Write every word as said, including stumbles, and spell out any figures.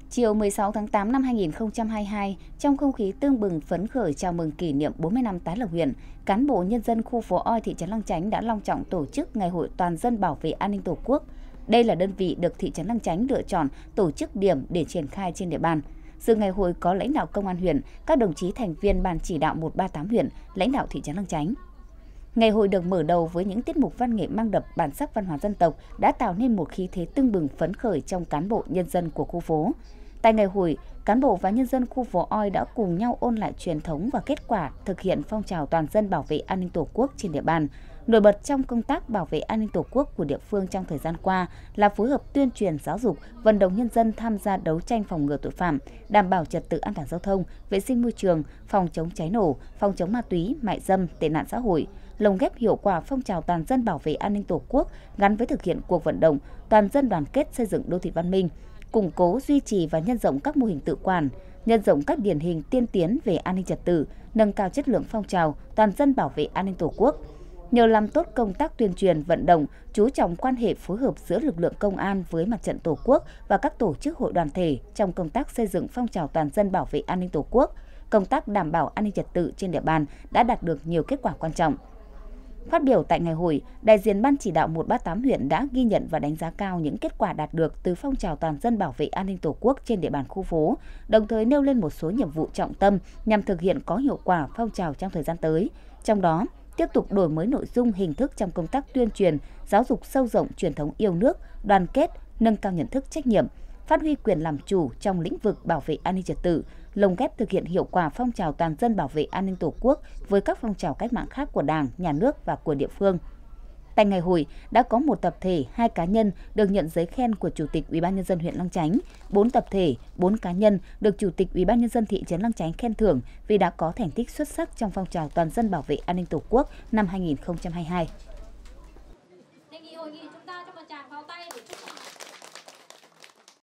Chiều mười sáu tháng tám năm hai nghìn không trăm hai mươi hai, trong không khí tưng bừng phấn khởi chào mừng kỷ niệm bốn mươi năm tái lập huyện, cán bộ nhân dân khu phố Oi thị trấn Lăng Chánh đã long trọng tổ chức Ngày hội toàn dân bảo vệ an ninh Tổ quốc. Đây là đơn vị được thị trấn Lăng Chánh lựa chọn tổ chức điểm để triển khai trên địa bàn. Dự ngày hội có lãnh đạo công an huyện, các đồng chí thành viên ban chỉ đạo một ba tám huyện, lãnh đạo thị trấn Lăng Chánh. Ngày hội được mở đầu với những tiết mục văn nghệ mang đậm bản sắc văn hóa dân tộc đã tạo nên một khí thế tưng bừng phấn khởi trong cán bộ nhân dân của khu phố. Tại ngày hội, cán bộ và nhân dân khu phố Oi đã cùng nhau ôn lại truyền thống và kết quả thực hiện phong trào toàn dân bảo vệ an ninh Tổ quốc trên địa bàn. Nổi bật trong công tác bảo vệ an ninh Tổ quốc của địa phương trong thời gian qua là phối hợp tuyên truyền giáo dục, vận động nhân dân tham gia đấu tranh phòng ngừa tội phạm, đảm bảo trật tự an toàn giao thông, vệ sinh môi trường, phòng chống cháy nổ, phòng chống ma túy, mại dâm, tệ nạn xã hội, lồng ghép hiệu quả phong trào toàn dân bảo vệ an ninh Tổ quốc gắn với thực hiện cuộc vận động toàn dân đoàn kết xây dựng đô thị văn minh, củng cố, duy trì và nhân rộng các mô hình tự quản, nhân rộng các điển hình tiên tiến về an ninh trật tự, nâng cao chất lượng phong trào toàn dân bảo vệ an ninh Tổ quốc. Nhờ làm tốt công tác tuyên truyền vận động, chú trọng quan hệ phối hợp giữa lực lượng công an với Mặt trận Tổ quốc và các tổ chức hội đoàn thể trong công tác xây dựng phong trào toàn dân bảo vệ an ninh Tổ quốc, công tác đảm bảo an ninh trật tự trên địa bàn đã đạt được nhiều kết quả quan trọng. Phát biểu tại ngày hội, đại diện Ban chỉ đạo một ba tám huyện đã ghi nhận và đánh giá cao những kết quả đạt được từ phong trào toàn dân bảo vệ an ninh Tổ quốc trên địa bàn khu phố, đồng thời nêu lên một số nhiệm vụ trọng tâm nhằm thực hiện có hiệu quả phong trào trong thời gian tới. Trong đó, tiếp tục đổi mới nội dung hình thức trong công tác tuyên truyền, giáo dục sâu rộng truyền thống yêu nước, đoàn kết, nâng cao nhận thức trách nhiệm, phát huy quyền làm chủ trong lĩnh vực bảo vệ an ninh trật tự, lồng ghép thực hiện hiệu quả phong trào toàn dân bảo vệ an ninh Tổ quốc với các phong trào cách mạng khác của Đảng, Nhà nước và của địa phương. Tại ngày hội đã có một tập thể, hai cá nhân được nhận giấy khen của Chủ tịch Ủy ban nhân dân huyện Lăng Chánh, bốn tập thể, bốn cá nhân được Chủ tịch Ủy ban nhân dân thị trấn Lăng Chánh khen thưởng vì đã có thành tích xuất sắc trong phong trào toàn dân bảo vệ an ninh Tổ quốc năm hai nghìn không trăm hai mươi hai.